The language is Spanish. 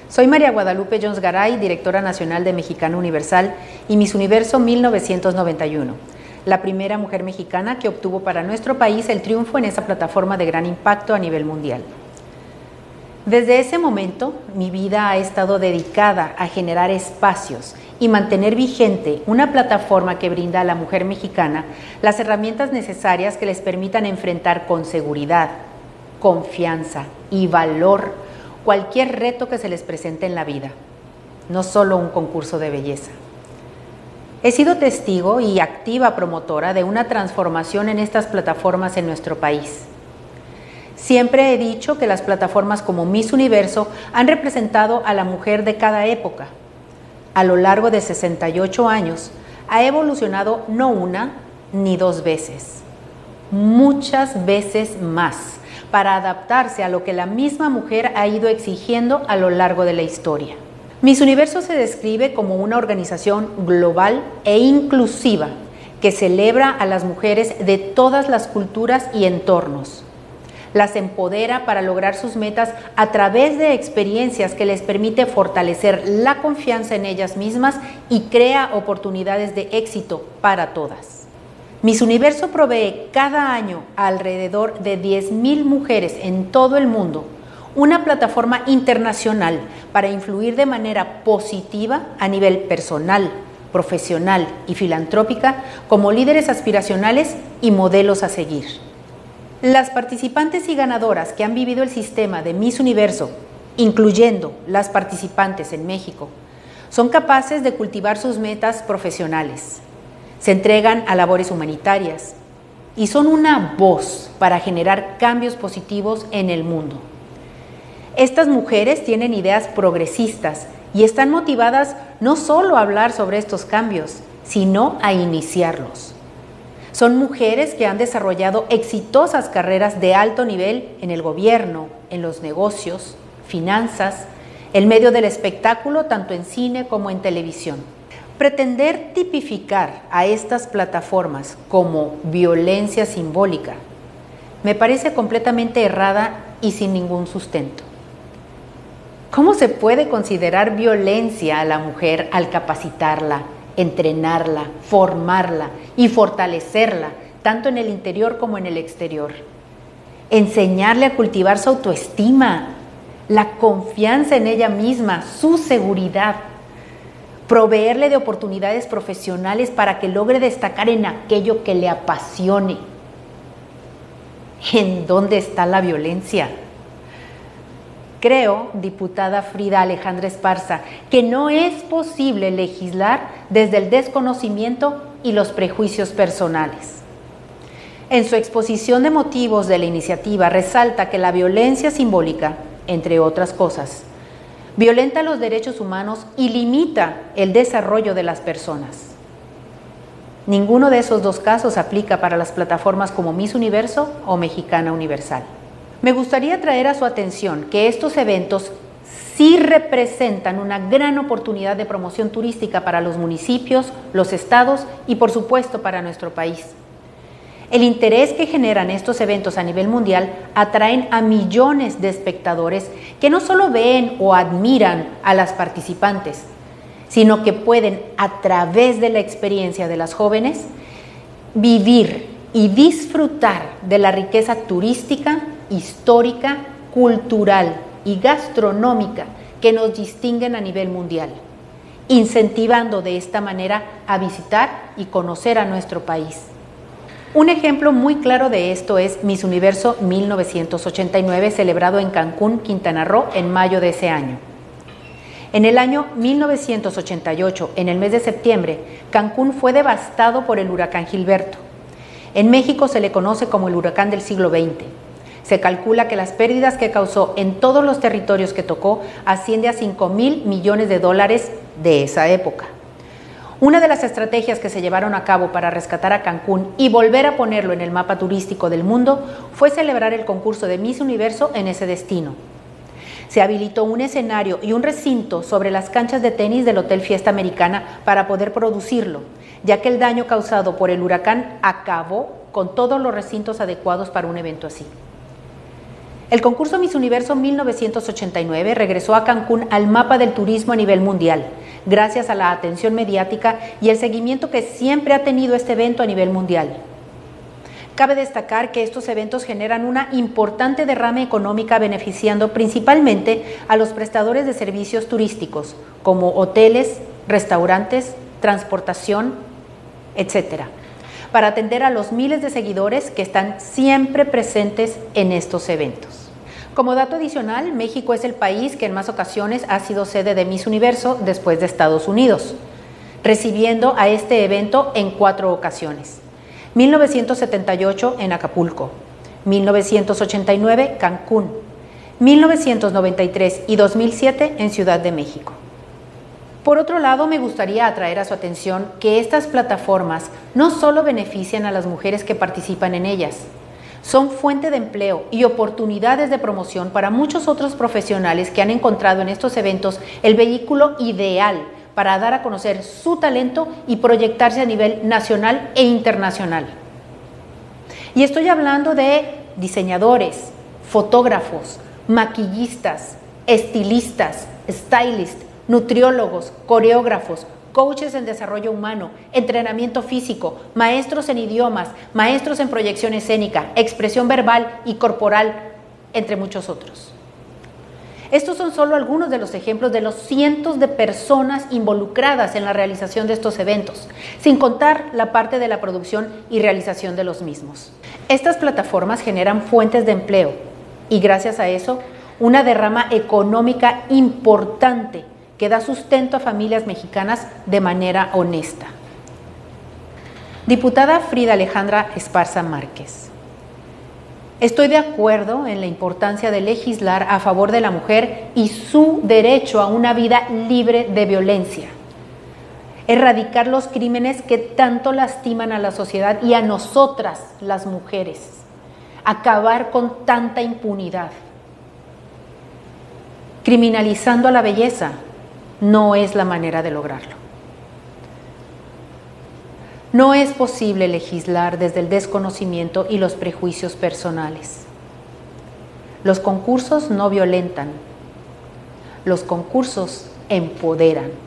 Soy María Guadalupe Jones Garay, directora nacional de Mexicana Universal y Miss Universo 1991, la primera mujer mexicana que obtuvo para nuestro país el triunfo en esa plataforma de gran impacto a nivel mundial. Desde ese momento, mi vida ha estado dedicada a generar espacios y mantener vigente una plataforma que brinda a la mujer mexicana las herramientas necesarias que les permitan enfrentar con seguridad, confianza y valor cualquier reto que se les presente en la vida, no solo un concurso de belleza. He sido testigo y activa promotora de una transformación en estas plataformas en nuestro país. Siempre he dicho que las plataformas como Miss Universo han representado a la mujer de cada época. A lo largo de 68 años, ha evolucionado no una ni dos veces, muchas veces más, para adaptarse a lo que la misma mujer ha ido exigiendo a lo largo de la historia. Miss Universo se describe como una organización global e inclusiva que celebra a las mujeres de todas las culturas y entornos. Las empodera para lograr sus metas a través de experiencias que les permite fortalecer la confianza en ellas mismas y crea oportunidades de éxito para todas. Miss Universo provee cada año a alrededor de 10,000 mujeres en todo el mundo una plataforma internacional para influir de manera positiva a nivel personal, profesional y filantrópica como líderes aspiracionales y modelos a seguir. Las participantes y ganadoras que han vivido el sistema de Miss Universo, incluyendo las participantes en México, son capaces de cultivar sus metas profesionales. Se entregan a labores humanitarias y son una voz para generar cambios positivos en el mundo. Estas mujeres tienen ideas progresistas y están motivadas no solo a hablar sobre estos cambios, sino a iniciarlos. Son mujeres que han desarrollado exitosas carreras de alto nivel en el gobierno, en los negocios, finanzas, el medio del espectáculo, tanto en cine como en televisión. Pretender tipificar a estas plataformas como violencia simbólica me parece completamente errada y sin ningún sustento. ¿Cómo se puede considerar violencia a la mujer al capacitarla, entrenarla, formarla y fortalecerla, tanto en el interior como en el exterior? Enseñarle a cultivar su autoestima, la confianza en ella misma, su seguridad. Proveerle de oportunidades profesionales para que logre destacar en aquello que le apasione. ¿En dónde está la violencia? Creo, diputada Frida Alejandra Esparza, que no es posible legislar desde el desconocimiento y los prejuicios personales. En su exposición de motivos de la iniciativa resalta que la violencia simbólica, entre otras cosas, violenta los derechos humanos y limita el desarrollo de las personas. Ninguno de esos dos casos aplica para las plataformas como Miss Universo o Mexicana Universal. Me gustaría traer a su atención que estos eventos sí representan una gran oportunidad de promoción turística para los municipios, los estados y por supuesto para nuestro país. El interés que generan estos eventos a nivel mundial atraen a millones de espectadores que no solo ven o admiran a las participantes, sino que pueden, a través de la experiencia de las jóvenes, vivir y disfrutar de la riqueza turística, histórica, cultural y gastronómica que nos distinguen a nivel mundial, incentivando de esta manera a visitar y conocer a nuestro país. Un ejemplo muy claro de esto es Miss Universo 1989, celebrado en Cancún, Quintana Roo, en mayo de ese año. En el año 1988, en el mes de septiembre, Cancún fue devastado por el huracán Gilberto. En México se le conoce como el huracán del siglo XX. Se calcula que las pérdidas que causó en todos los territorios que tocó asciende a 5,000 millones de dólares de esa época. Una de las estrategias que se llevaron a cabo para rescatar a Cancún y volver a ponerlo en el mapa turístico del mundo fue celebrar el concurso de Miss Universo en ese destino. Se habilitó un escenario y un recinto sobre las canchas de tenis del Hotel Fiesta Americana para poder producirlo, ya que el daño causado por el huracán acabó con todos los recintos adecuados para un evento así. El concurso Miss Universo 1989 regresó a Cancún al mapa del turismo a nivel mundial, gracias a la atención mediática y el seguimiento que siempre ha tenido este evento a nivel mundial. Cabe destacar que estos eventos generan una importante derrama económica beneficiando principalmente a los prestadores de servicios turísticos, como hoteles, restaurantes, transportación, etc., para atender a los miles de seguidores que están siempre presentes en estos eventos. Como dato adicional, México es el país que en más ocasiones ha sido sede de Miss Universo después de Estados Unidos, recibiendo a este evento en 4 ocasiones. 1978 en Acapulco, 1989 Cancún, 1993 y 2007 en Ciudad de México. Por otro lado, me gustaría atraer a su atención que estas plataformas no solo benefician a las mujeres que participan en ellas, son fuente de empleo y oportunidades de promoción para muchos otros profesionales que han encontrado en estos eventos el vehículo ideal para dar a conocer su talento y proyectarse a nivel nacional e internacional. Y estoy hablando de diseñadores, fotógrafos, maquillistas, estilistas, stylists, nutriólogos, coreógrafos, coaches en desarrollo humano, entrenamiento físico, maestros en idiomas, maestros en proyección escénica, expresión verbal y corporal, entre muchos otros. Estos son solo algunos de los ejemplos de los cientos de personas involucradas en la realización de estos eventos, sin contar la parte de la producción y realización de los mismos. Estas plataformas generan fuentes de empleo y gracias a eso, una derrama económica importante que da sustento a familias mexicanas de manera honesta. Diputada Frida Alejandra Esparza Márquez. Estoy de acuerdo en la importancia de legislar a favor de la mujer y su derecho a una vida libre de violencia. Erradicar los crímenes que tanto lastiman a la sociedad y a nosotras, las mujeres. Acabar con tanta impunidad. Criminalizando a la belleza no es la manera de lograrlo. No es posible legislar desde el desconocimiento y los prejuicios personales. Los concursos no violentan, los concursos empoderan.